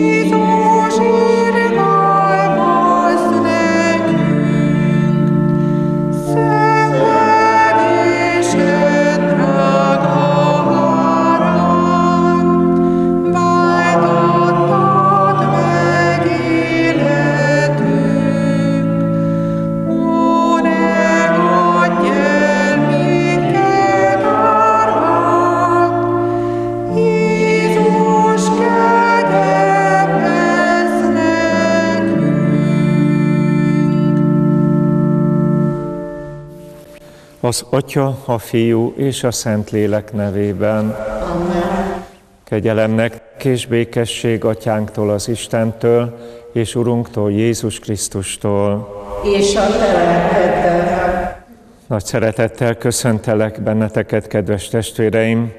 Az Atya, a Fiú és a Szentlélek nevében. Amen. Kegyelemnek és békesség Atyánktól, az Istentől, és Urunktól, Jézus Krisztustól. És a te lelkeddel. Nagy szeretettel köszöntelek benneteket, kedves testvéreim,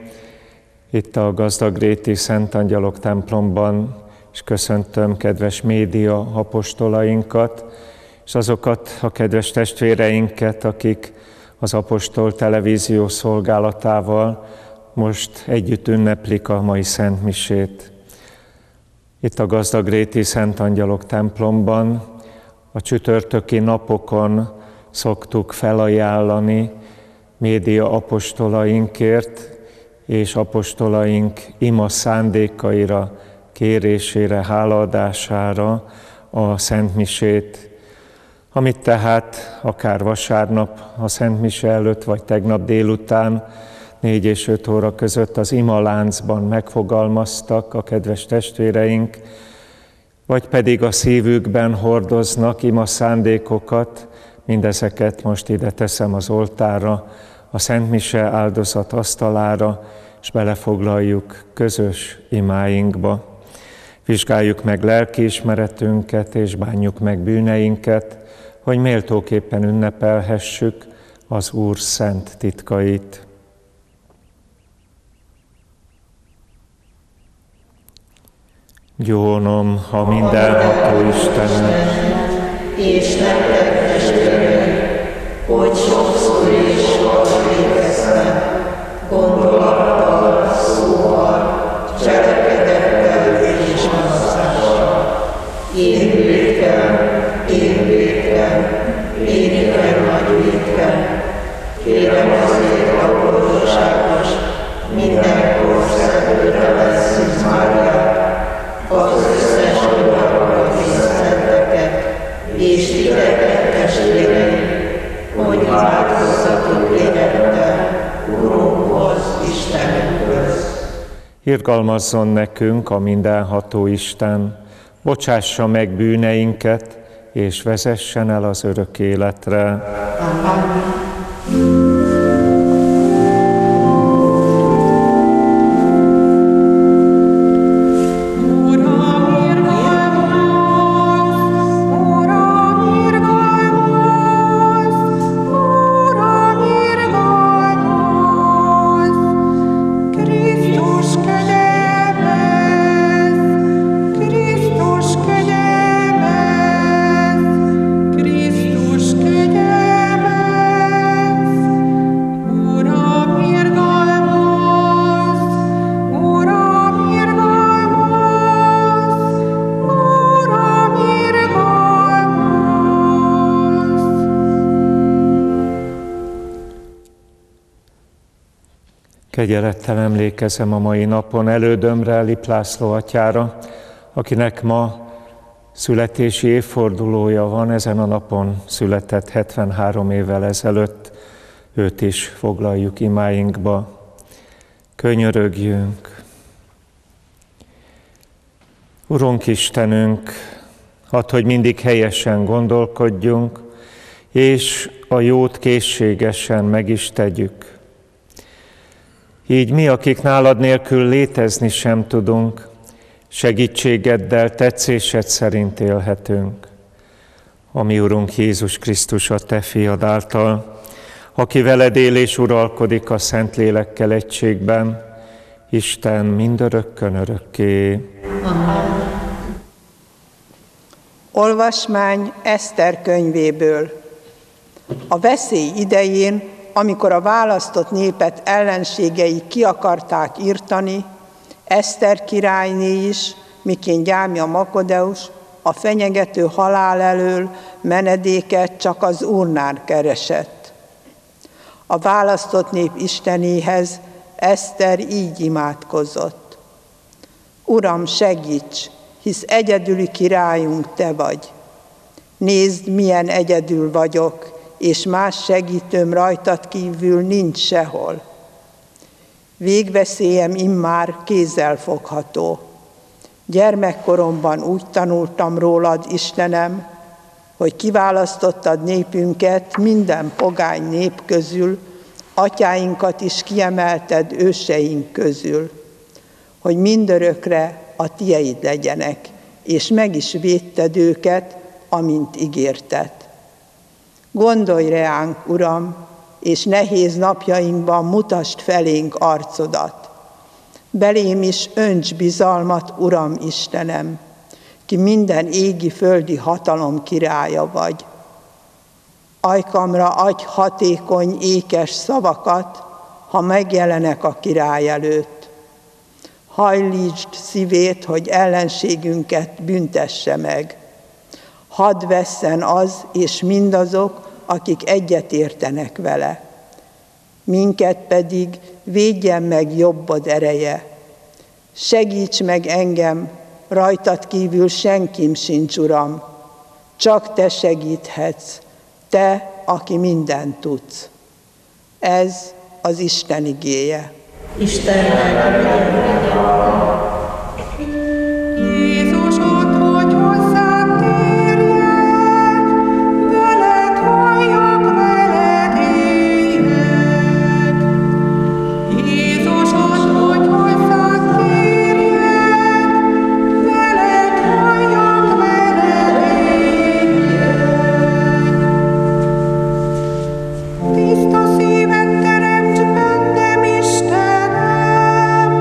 itt a Gazdagréti Szent Angyalok templomban, és köszöntöm kedves média apostolainkat, és azokat a kedves testvéreinket, akik az Apostol televízió szolgálatával most együtt ünneplik a mai szentmisét. Itt a Gazdagréti Szent Angyalok templomban a csütörtöki napokon szoktuk felajánlani média apostolainkért és apostolaink ima szándékaira, kérésére, hálaadására a szentmisét, amit tehát akár vasárnap a szentmise előtt, vagy tegnap délután 4 és 5 óra között az imaláncban megfogalmaztak a kedves testvéreink, vagy pedig a szívükben hordoznak ima szándékokat, mindezeket most ide teszem az oltárra, a szentmise áldozat asztalára, és belefoglaljuk közös imáinkba. Vizsgáljuk meg lelkiismeretünket, és bánjuk meg bűneinket, hogy méltóképpen ünnepelhessük az Úr szent titkait. Gyónom a mindenható Istenet, és nektek testvérek, hogy sokszor és sokszor végeztem, gondolattal, szóval, cselekedettel és mozgással. Én vétkem, nagy vétkem. Kérem azért a boldogságos, mindenkor szentőre veszünk Máriát, az összes oldalakat és szenteket, és titeket testvéreim, hogy változzatok élettel Urunkhoz, Istenünkhöz. Irgalmazzon nekünk a mindenható Isten, bocsássa meg bűneinket, és vezessen el az örök életre. Amen. Kegyelettel emlékezem a mai napon elődömre, Lip László atyára, akinek ma születési évfordulója van, ezen a napon született 73 évvel ezelőtt, őt is foglaljuk imáinkba. Könyörögjünk! Urunk Istenünk, add, hogy mindig helyesen gondolkodjunk, és a jót készségesen meg is tegyük. Így mi, akik nálad nélkül létezni sem tudunk, segítségeddel, tetszésed szerint élhetünk. A mi Urunk Jézus Krisztus, a te fiad által, aki veled él és uralkodik a Szentlélekkel egységben, Isten mindörökkön örökké. Amen. Olvasmány Eszter könyvéből. A veszély idején, amikor a választott népet ellenségei ki akarták írtani, Eszter királyné is miként gyámja Makodeus a fenyegető halál elől menedéket csak az urnán keresett. A választott nép Istenéhez Eszter így imádkozott. Uram, segíts, hisz egyedüli királyunk te vagy. Nézd, milyen egyedül vagyok, és más segítőm rajtad kívül nincs sehol. Végveszélyem immár kézzelfogható. Gyermekkoromban úgy tanultam rólad, Istenem, hogy kiválasztottad népünket minden pogány nép közül, atyáinkat is kiemelted őseink közül, hogy mindörökre a tieid legyenek, és meg is védted őket, amint ígérted. Gondolj reánk, Uram, és nehéz napjainkban mutasd felénk arcodat. Belém is önts bizalmat, Uram Istenem, ki minden égi-földi hatalom királya vagy. Ajkamra adj hatékony, ékes szavakat, ha megjelenek a király előtt. Hajlítsd szívét, hogy ellenségünket büntesse meg. Hadd vesszen az és mindazok, akik egyetértenek vele. Minket pedig védjen meg jobbod ereje. Segíts meg engem, rajtad kívül senkim sincs, Uram. Csak te segíthetsz, te, aki mindent tudsz. Ez az Isten igéje. Istennek Jézus, hogy hozzád térjek, veled halljak, veled éljek. Jézus, hogy hozzád térjek, veled halljak, veled éljek. Tiszta szívet teremts bennem, Istenem,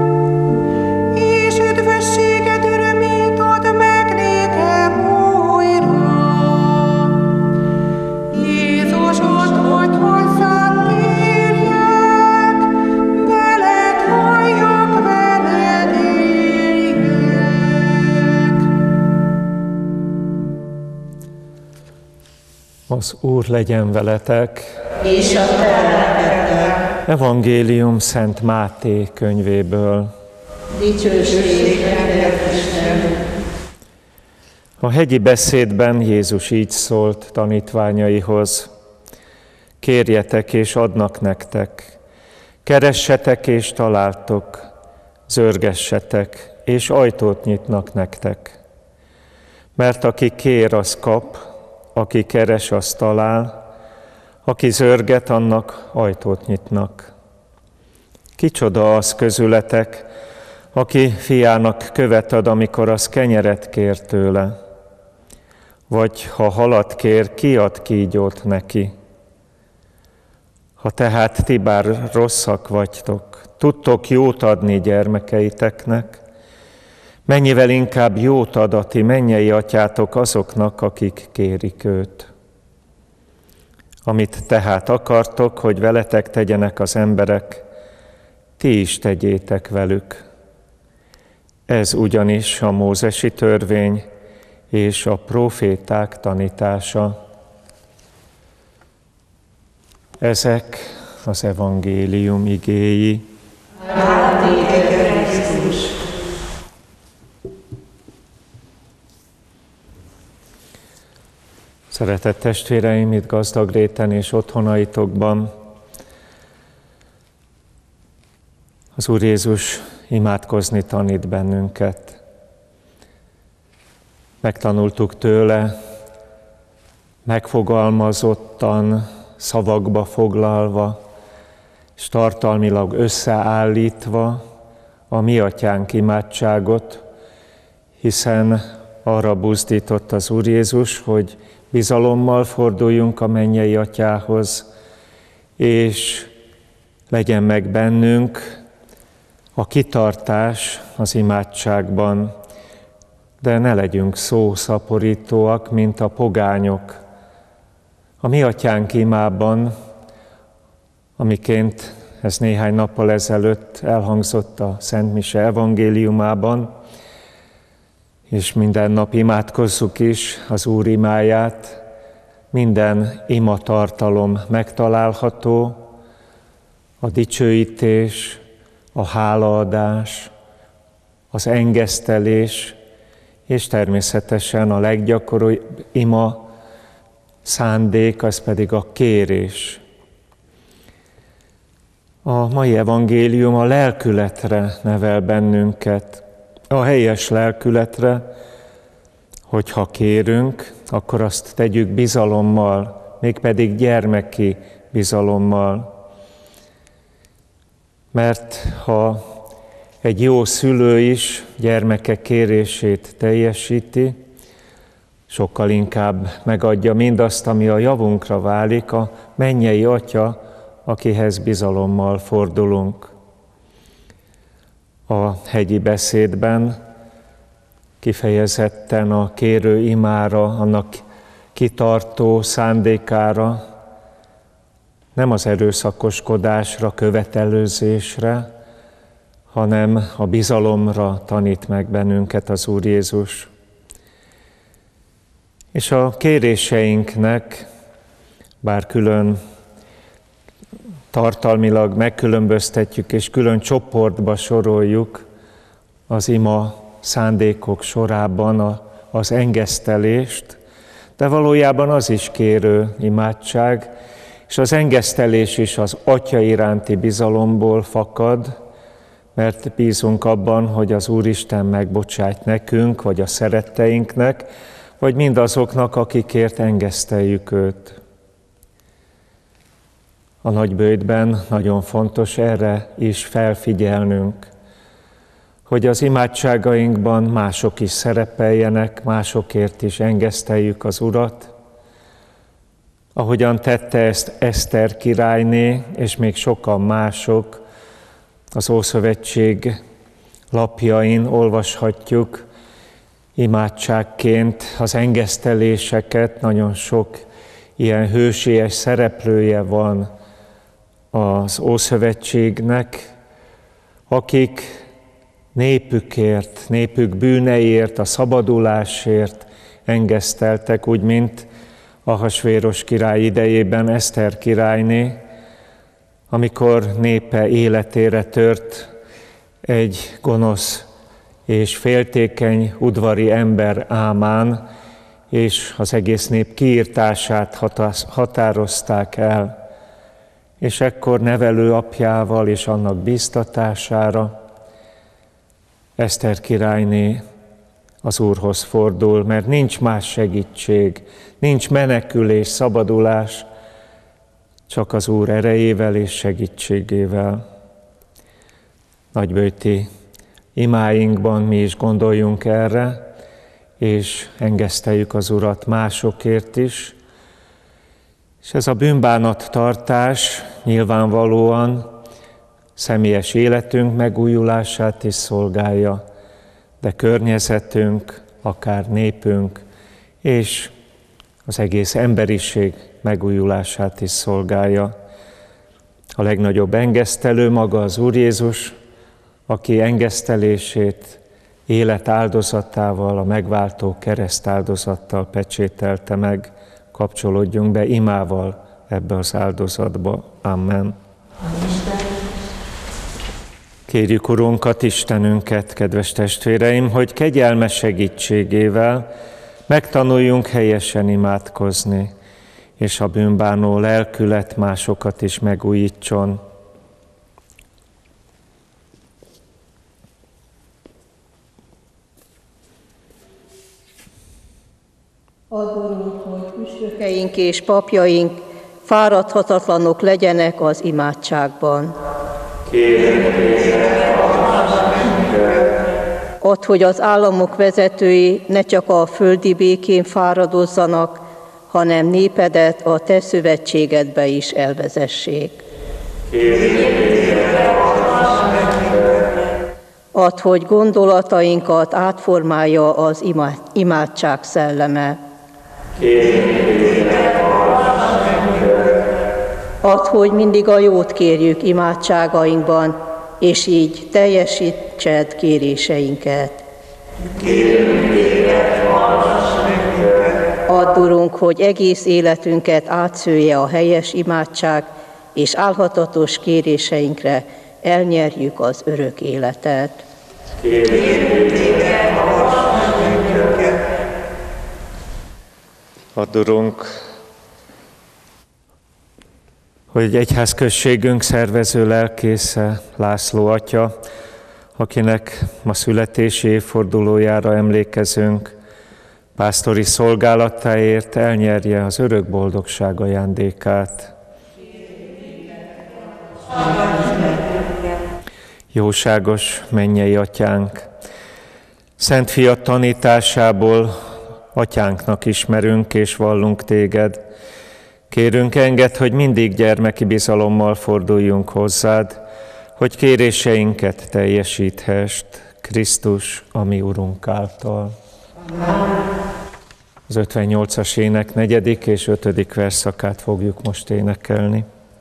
és üdvösséged örömét add meg nékem újra. Jézus, hogy hozzád térjek, veled halljak, veled éljek. Az Úr legyen veletek. és a te lelkeddel. Evangélium Szent Máté könyvéből. Dicsőség neked, Istenünk. A hegyi beszédben Jézus így szólt tanítványaihoz: kérjetek és adnak nektek, keressetek és találtok, zörgessetek és ajtót nyitnak nektek. Mert aki kér, az kap, aki keres, az talál, aki zörget, annak ajtót nyitnak. Kicsoda az közületek, aki fiának követ ad, amikor az kenyeret kér tőle? Vagy ha halat kér, ki ad kígyót neki? Ha tehát ti bár rosszak vagytok, tudtok jót adni gyermekeiteknek, mennyivel inkább jót ad a ti mennyei atyátok azoknak, akik kérik őt. Amit tehát akartok, hogy veletek tegyenek az emberek, ti is tegyétek velük. Ez ugyanis a mózesi törvény és a próféták tanítása. Ezek az evangélium igéi. Hála néked, Krisztus. Szeretett testvéreim, itt Gazdagréten és otthonaitokban az Úr Jézus imádkozni tanít bennünket. Megtanultuk tőle, megfogalmazottan, szavakba foglalva, és tartalmilag összeállítva a Mi Atyánk imádságot, hiszen arra buzdított az Úr Jézus, hogy bizalommal forduljunk a mennyei Atyához, és legyen meg bennünk a kitartás az imádságban, de ne legyünk szószaporítóak, mint a pogányok. A Mi Atyánk imában, amiként ez néhány nappal ezelőtt elhangzott a Szent Mise evangéliumában, és minden nap imádkozzuk is az Úr imáját. Minden ima tartalom megtalálható, a dicsőítés, a hálaadás, az engesztelés, és természetesen a leggyakoribb ima szándék, az pedig a kérés. A mai evangélium a lelkületre nevel bennünket, a helyes lelkületre, hogyha kérünk, akkor azt tegyük bizalommal, mégpedig gyermeki bizalommal. Mert ha egy jó szülő is gyermeke kérését teljesíti, sokkal inkább megadja mindazt, ami a javunkra válik, a mennyei Atya, akihez bizalommal fordulunk. A hegyi beszédben kifejezetten a kérő imára, annak kitartó szándékára, nem az erőszakoskodásra, követelőzésre, hanem a bizalomra tanít meg bennünket az Úr Jézus. És a kéréseinknek, bár külön tartalmilag megkülönböztetjük és külön csoportba soroljuk az ima szándékok sorában az engesztelést, de valójában az is kérő imádság, és az engesztelés is az Atya iránti bizalomból fakad, mert bízunk abban, hogy az Úristen megbocsát nekünk, vagy a szeretteinknek, vagy mindazoknak, akikért engeszteljük őt. A nagyböjtben nagyon fontos erre is felfigyelnünk, hogy az imádságainkban mások is szerepeljenek, másokért is engeszteljük az Urat, ahogyan tette ezt Eszter királyné, és még sokan mások. Az Ószövetség lapjain olvashatjuk imádságként az engeszteléseket, nagyon sok ilyen hősies szereplője van az Ószövetségnek, akik népükért, népük bűneiért, a szabadulásért engeszteltek, úgy, mint Ahasvéros király idejében Eszter királyné, amikor népe életére tört egy gonosz és féltékeny udvari ember Ámán, és az egész nép kiirtását határozták el. És ekkor nevelőapjával és annak bíztatására Eszter királyné az Úrhoz fordul, mert nincs más segítség, nincs menekülés, szabadulás, csak az Úr erejével és segítségével. Nagyböjti imáinkban mi is gondoljunk erre, és engeszteljük az Urat másokért is. És ez a bűnbánattartás nyilvánvalóan személyes életünk megújulását is szolgálja, de környezetünk, akár népünk, és az egész emberiség megújulását is szolgálja. A legnagyobb engesztelő maga az Úr Jézus, aki engesztelését élet áldozatával, a megváltó kereszt áldozattal pecsételte meg. Kapcsolódjunk be imával ebbe az áldozatba. Amen. Kérjük Urunkat, Istenünket, kedves testvéreim, hogy kegyelme segítségével megtanuljunk helyesen imádkozni, és a bűnbánó lelkület másokat is megújítson. Add, Urunk, hogy püspökeink és papjaink fáradhatatlanok legyenek az imádságban. Add, hogy az államok vezetői ne csak a földi békén fáradozzanak, hanem népedet a te szövetségedbe is elvezessék. Add, hogy gondolatainkat átformálja az imádság szelleme. Add, hogy mindig a jót kérjük imádságainkban, és így teljesítsed kéréseinket. Add, Urunk, hogy egész életünket átszője a helyes imádság, és álhatatos kéréseinkre elnyerjük az örök életet. Add, Urunk, hogy egyházközségünk szervező lelkésze, László atya, akinek ma születési évfordulójára emlékezünk, pásztori szolgálatáért elnyerje az örök boldogság ajándékát. Jóságos mennyei atyánk, Szent Fiad tanításából atyánknak ismerünk és vallunk téged. Kérünk, engedd, hogy mindig gyermeki bizalommal forduljunk hozzád, hogy kéréseinket teljesíthest Krisztus, a mi Urunk által. Az 58-as ének 4. és 5. versszakát fogjuk most énekelni.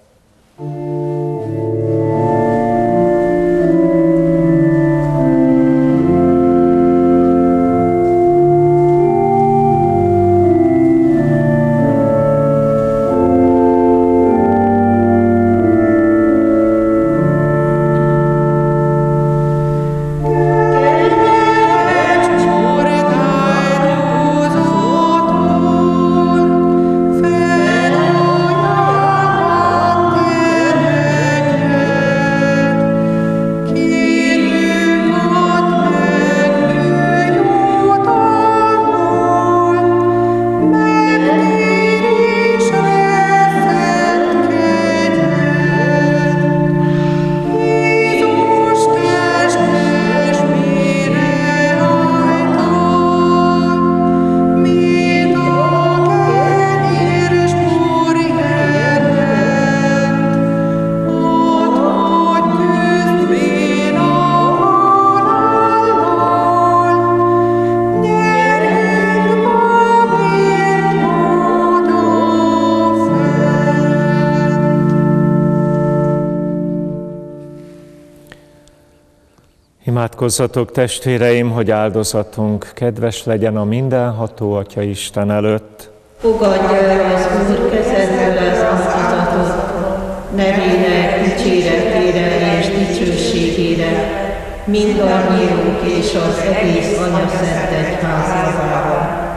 Imádkozzatok, testvéreim, hogy áldozatunk kedves legyen a mindenható Atya Isten előtt. Fogadja el az Úr kezedből az áldozatot, nevének dicséretére és dicsőségére, mindannyiunk és az egész Anyaszent Egyház javára.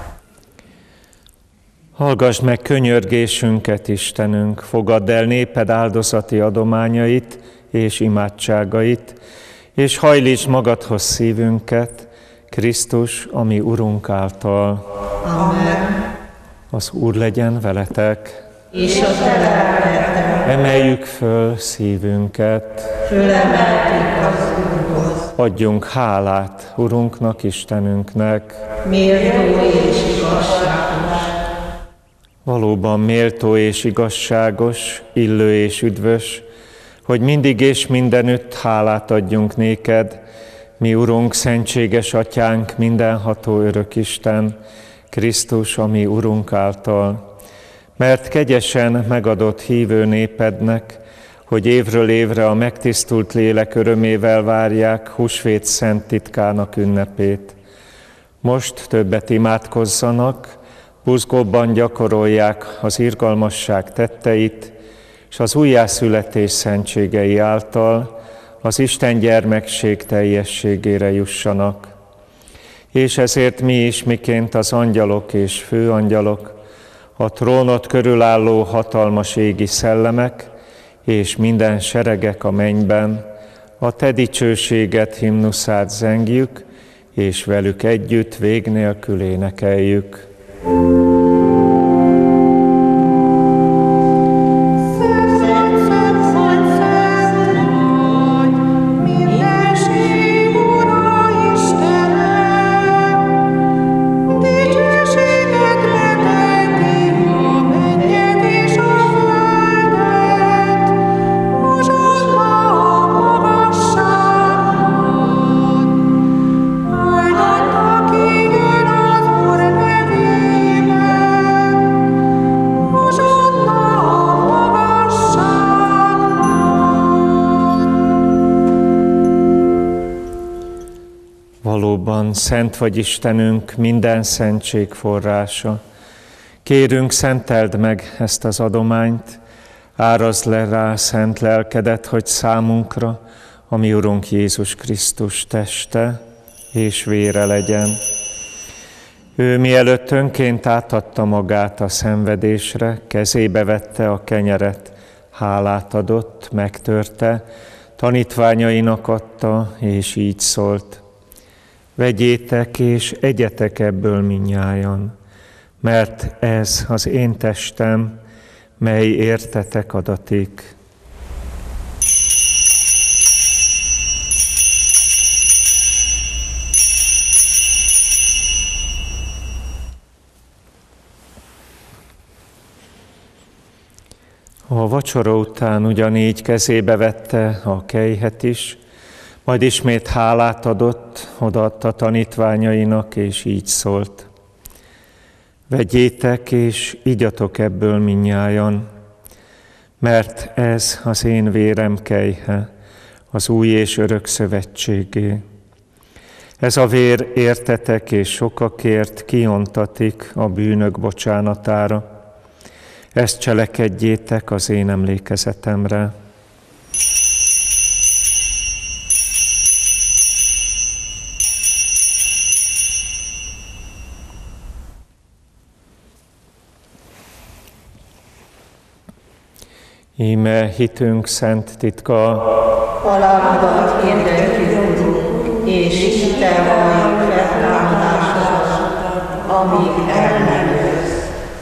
Hallgassd meg könyörgésünket, Istenünk, fogadd el néped áldozati adományait és imádságait, és hajlítsd magadhoz szívünket, Krisztus, a mi Urunk által. Amen. Az Úr legyen veletek. És a te lelkeddel. Emeljük föl szívünket. Fölemeltük az Úrhoz. Adjunk hálát Urunknak, Istenünknek. Méltó és igazságos. Valóban méltó és igazságos, illő és üdvös, hogy mindig és mindenütt hálát adjunk néked, mi Urunk, szentséges Atyánk, mindenható örök Isten, Krisztus, a mi Urunk által. Mert kegyesen megadott hívő népednek, hogy évről évre a megtisztult lélek örömével várják húsvét szent titkának ünnepét. Most többet imádkozzanak, buzgóbban gyakorolják az irgalmasság tetteit, és az újjászületés szentségei által az Isten gyermekség teljességére jussanak. És ezért mi is, miként az angyalok és főangyalok, a trónot körülálló hatalmas égi szellemek, és minden seregek a mennyben, a te dicsőséget himnuszát zengjük, és velük együtt vég nélkül énekeljük. Áldott, aki jön az Úr nevében. Valóban szent vagy Istenünk, minden szentség forrása. Kérünk, szenteld meg ezt az adományt, árazd le rá szent lelkedet, hogy számunkra a mi Urunk Jézus Krisztus teste és vére legyen. Ő mielőtt önként átadta magát a szenvedésre, kezébe vette a kenyeret, hálát adott, megtörte, tanítványainak adta, és így szólt: vegyétek és egyetek ebből mindnyájan, mert ez az én testem, mely értetek adatik. A vacsora után ugyanígy kezébe vette a kelyhet is, majd ismét hálát adott, odaadta tanítványainak, és így szólt: vegyétek és igyatok ebből mindnyájan, mert ez az én vérem kelyhe, az új és örök szövetségé. Ez a vér értetek és sokakért kiontatik a bűnök bocsánatára. Ezt cselekedjétek az én emlékezetemre. Íme hitünk szent titka, halálodat hirdetjük, Urunk, és hittel valljuk feltámadásodat, amíg el nem jössz.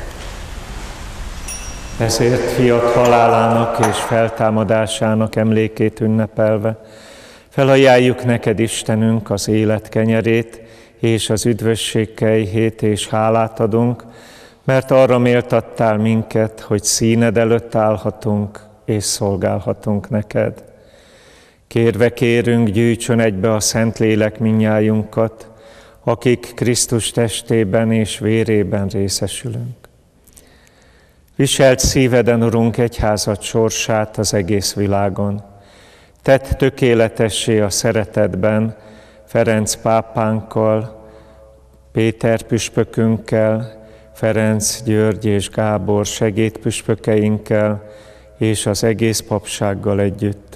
Ezért fiat halálának és feltámadásának emlékét ünnepelve felajánljuk neked, Istenünk, az élet kenyerét és az üdvösség kejhét, és hálát adunk, mert arra méltattál minket, hogy színed előtt állhatunk és szolgálhatunk neked. Kérve kérünk, gyűjtsön egybe a Szentlélek mindnyájunkat, akik Krisztus testében és vérében részesülünk. Viselt szíveden, Urunk, egyházad sorsát az egész világon. Tedd tökéletessé a szeretetben Ferenc pápánkkal, Péter püspökünkkel, Ferenc, György és Gábor segédpüspökeinkkel és az egész papsággal együtt.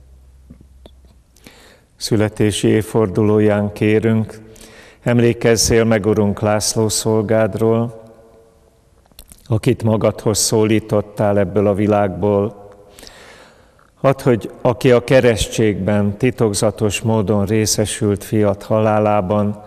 Születési évfordulóján kérünk, emlékezzél meg, Urunk, László szolgádról, akit magadhoz szólítottál ebből a világból. Add, hogy aki a keresztségben titokzatos módon részesült fiat halálában,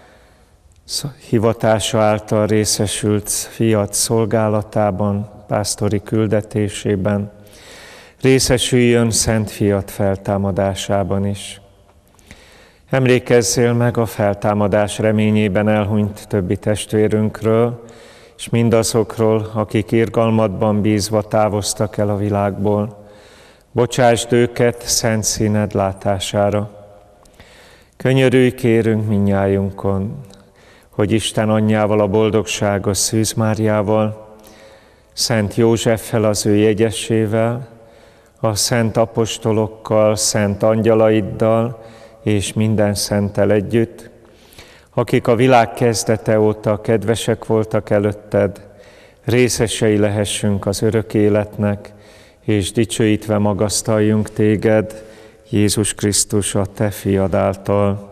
hivatása által részesült fiat szolgálatában, pásztori küldetésében, részesüljön szent fiat feltámadásában is. Emlékezzél meg a feltámadás reményében elhunyt többi testvérünkről, és mindazokról, akik irgalmadban bízva távoztak el a világból. Bocsásd őket szent színed látására. Könyörülj, kérünk mindnyájunkon, hogy Isten anyjával, a boldogságos Szűz Máriával, Szent Józseffel, az ő jegyesével, a szent apostolokkal, szent angyalaiddal és minden szenttel együtt, akik a világ kezdete óta kedvesek voltak előtted, részesei lehessünk az örök életnek, és dicsőítve magasztaljunk téged, Jézus Krisztus, a te fiad által.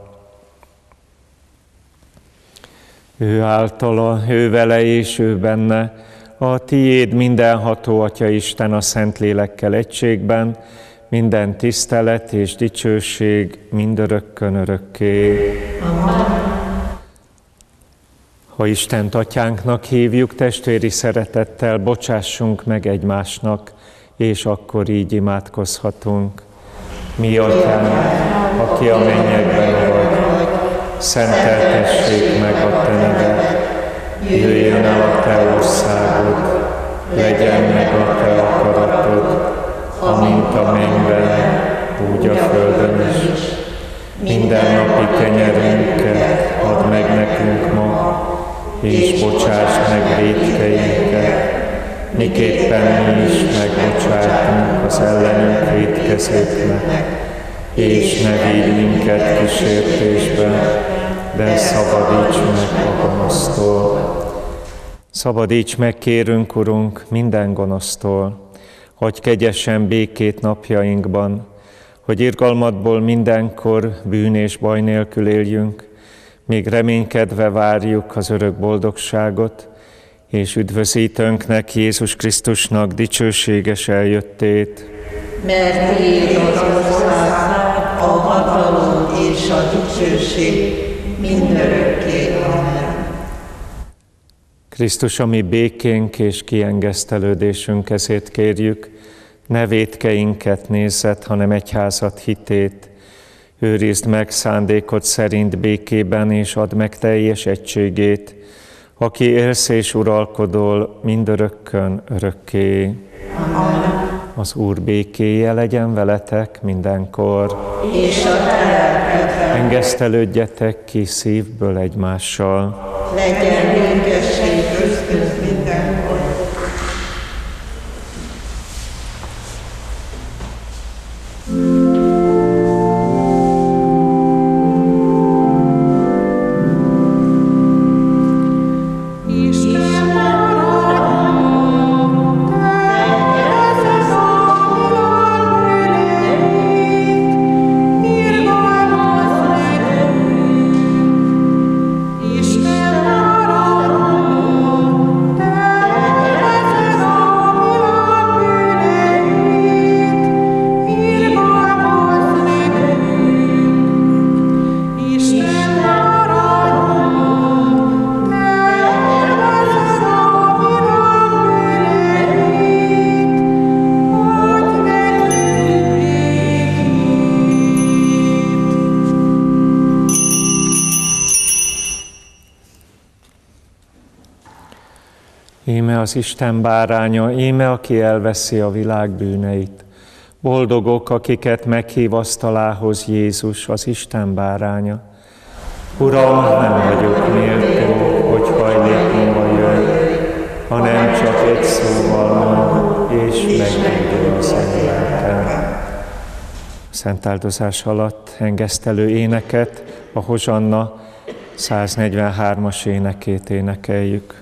Ő általa, ő vele és ő benne, a tiéd mindenható Atya Isten a Szentlélekkel egységben, minden tisztelet és dicsőség mindörökkön örökké. Amen. Ha Istent Atyánknak hívjuk, testvéri szeretettel bocsássunk meg egymásnak, és akkor így imádkozhatunk. Mi Atyánk, aki a mennyekben vagy, szenteltessék meg a te neved, jöjjön el a te országod, legyen meg a te akaratod, amint a mennyben, úgy a földön is. Minden napi kenyerünket add meg nekünk ma, és bocsásd meg vétkeinket, miképpen mi is megbocsátunk az ellenünk vétkezőknek, és ne vigy minket kísértésbe, de szabadíts meg a gonosztól. Szabadíts meg, kérünk, Urunk, minden gonosztól, hogy kegyesen békét napjainkban, hogy irgalmadból mindenkor bűn és baj nélkül éljünk, még reménykedve várjuk az örök boldogságot, és üdvözítőnknek, Jézus Krisztusnak dicsőséges eljöttét. Mert Tiéd az ország, a hatalom és a dicsőség mindörökké. Amen. Krisztus, a mi békénk és kiengesztelődésünk, ezért kérjük, ne vétkeinket nézzed, hanem egyházad hitét. Őrizd meg szándékod szerint békében, és add meg teljes egységét, aki élsz és uralkodol mindörökkön örökké. Amen. Az Úr békéje legyen veletek mindenkor. És a te lelkedben Engesztelődjetek ki szívből egymással. legyen békesség köztünk mindenkor. Íme az Isten báránya, íme aki elveszi a világ bűneit. Boldogok, akiket meghív asztalához Jézus, az Isten báránya. Uram, nem vagyok méltó, hogy hajlékomba jöjj, hanem csak egy szóval mond, és meggyógyul az én lelkem. Szentáldozás alatt engesztelő éneket, a Hozsanna 143-as énekét énekeljük.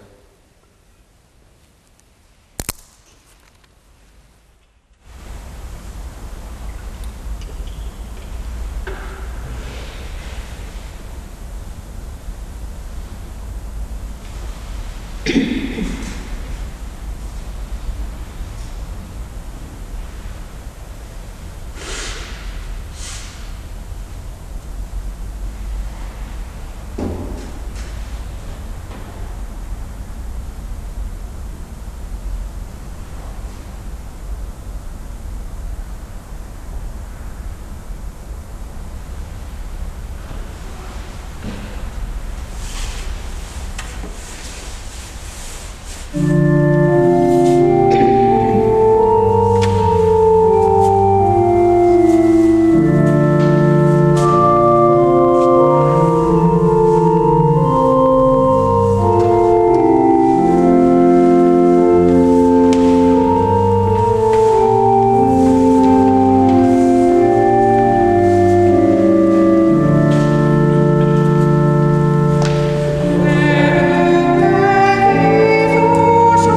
Jézus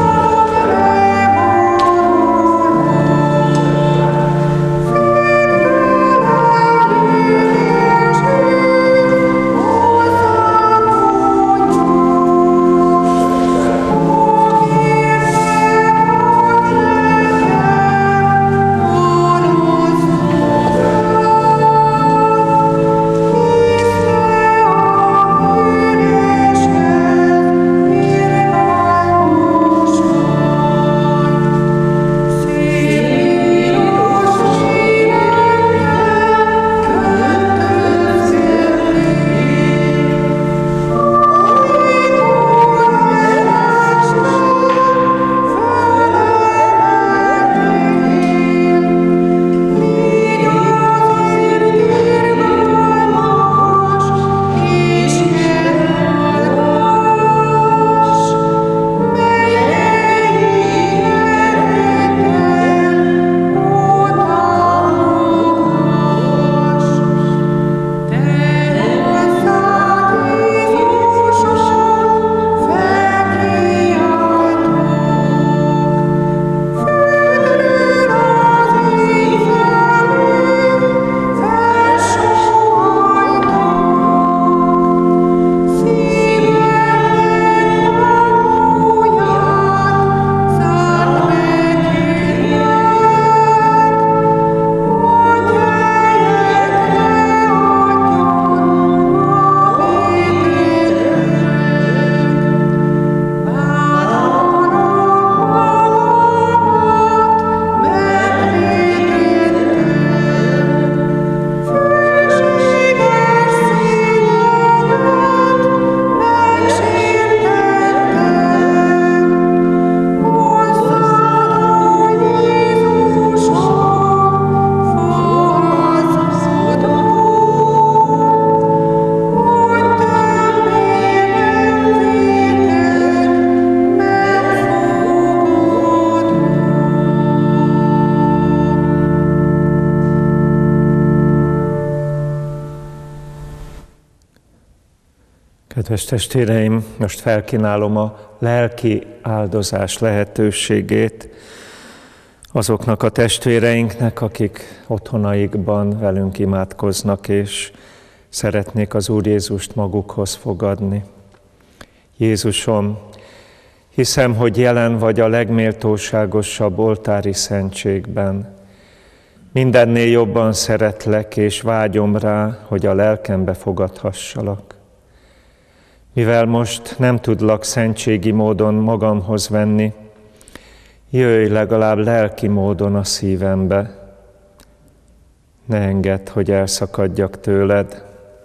Kedves testvéreim, most felkínálom a lelki áldozás lehetőségét azoknak a testvéreinknek, akik otthonaikban velünk imádkoznak, és szeretnék az Úr Jézust magukhoz fogadni. Jézusom, hiszem, hogy jelen vagy a legméltóságosabb oltári szentségben. Mindennél jobban szeretlek, és vágyom rá, hogy a lelkembe fogadhassalak. Mivel most nem tudlak szentségi módon magamhoz venni, jöjj legalább lelki módon a szívembe. Ne engedd, hogy elszakadjak tőled.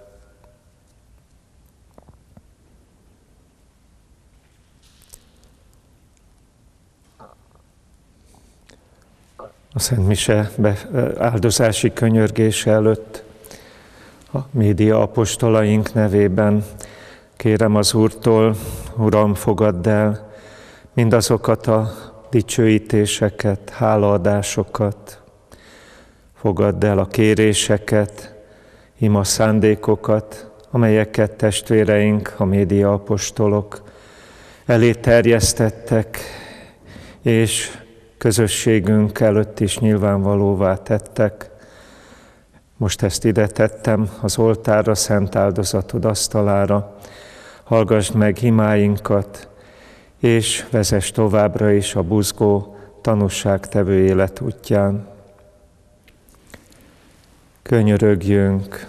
A Szent Mise áldozási könyörgése előtt a média apostolaink nevében kérem az Úrtól, Uram, fogadd el mindazokat a dicsőítéseket, hálaadásokat, fogadd el a kéréseket, ima szándékokat, amelyeket testvéreink, a média apostolok elé terjesztettek, és közösségünk előtt is nyilvánvalóvá tettek. Most ezt ide tettem az oltárra, szent áldozatod asztalára. Hallgasd meg imáinkat, és vezess továbbra is a buzgó tanúságtevő élet útján. Könyörögjünk!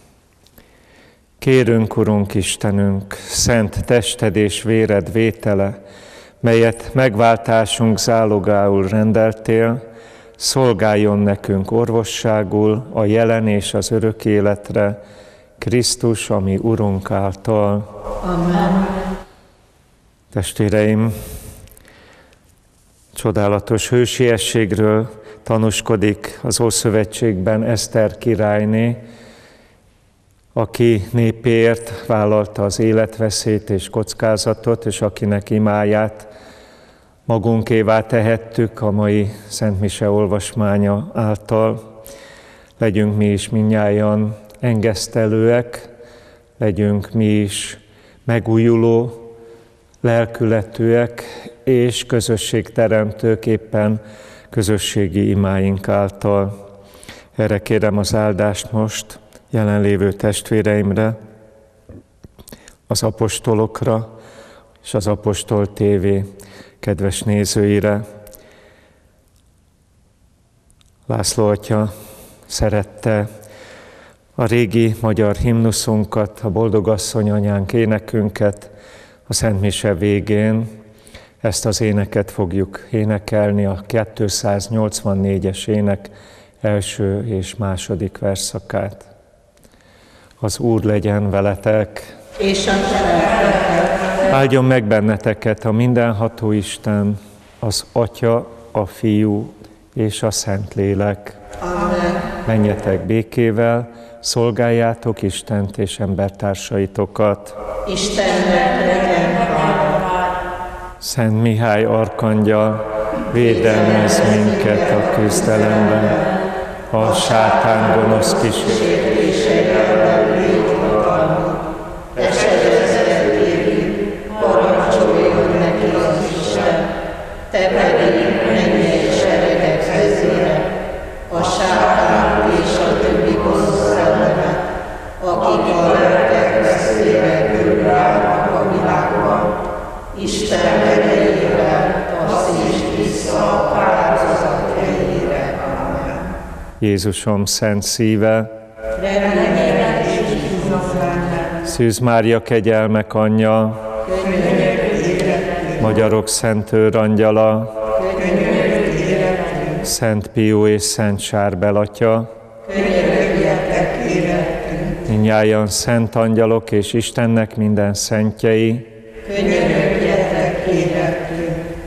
Kérünk, Urunk Istenünk, szent tested és véred vétele, melyet megváltásunk zálogául rendeltél, szolgáljon nekünk orvosságul a jelen és az örök életre, Krisztus, a mi Urunk által. Amen. Testvéreim, csodálatos hősiességről tanúskodik az Ószövetségben Eszter királyné, aki népéért vállalta az életveszélyt és kockázatot, és akinek imáját magunkévá tehettük a mai Szent Mise olvasmánya által. Legyünk mi is mindnyájan engesztelőek, legyünk mi is megújuló lelkületűek és közösségteremtők éppen közösségi imáink által. Erre kérem az áldást most jelenlévő testvéreimre, az apostolokra és az Apostol TV kedves nézőire. László atya szerette a régi magyar himnuszunkat, a Boldogasszony anyánk énekünket a Szent Mise végén. Ezt az éneket fogjuk énekelni, a 284-es ének első és második versszakát. Az Úr legyen veletek, És a te lelketek. áldjon meg benneteket a mindenható Isten, az Atya, a Fiú és a Szentlélek. Amen. Menjetek békével, szolgáljátok Istent és embertársaitokat. Istennek legyen hála. Szent Mihály arkangyal, védelmezz minket a küzdelemben, a sátán gonosz kísértéseivel légy hatalmú, parancsoljon neki az Isten, te pedig mennyei seregek vezére, a sátán és a többi gonosz szellemet, akik a lelkek veszélyre körülállnak a világban, Isten erejével taszítsd vissza a áldozat helyére. Amen. Jézusom szent szíve, Remények és bízom benne, Szűz Mária kegyelmek anyja, könyörögj életünk, magyarok szent őrangyala, könyörögj életünk, Szent Pió és Szent Sárbel atya, könyörögjetek életünk, mindnyájan szent angyalok és Istennek minden szentjei, könyörögjetek életünk,